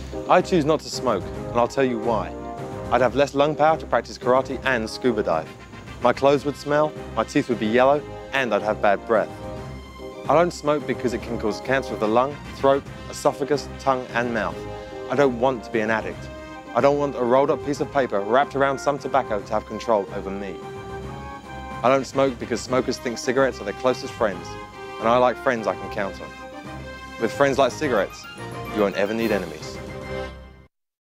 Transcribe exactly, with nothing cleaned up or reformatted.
I choose not to smoke, and I'll tell you why. I'd have less lung power to practice karate and scuba dive. My clothes would smell, my teeth would be yellow, and I'd have bad breath. I don't smoke because it can cause cancer of the lung, throat, esophagus, tongue, and mouth. I don't want to be an addict. I don't want a rolled up piece of paper wrapped around some tobacco to have control over me. I don't smoke because smokers think cigarettes are their closest friends, and I like friends I can count on. With friends like cigarettes, you won't ever need enemies.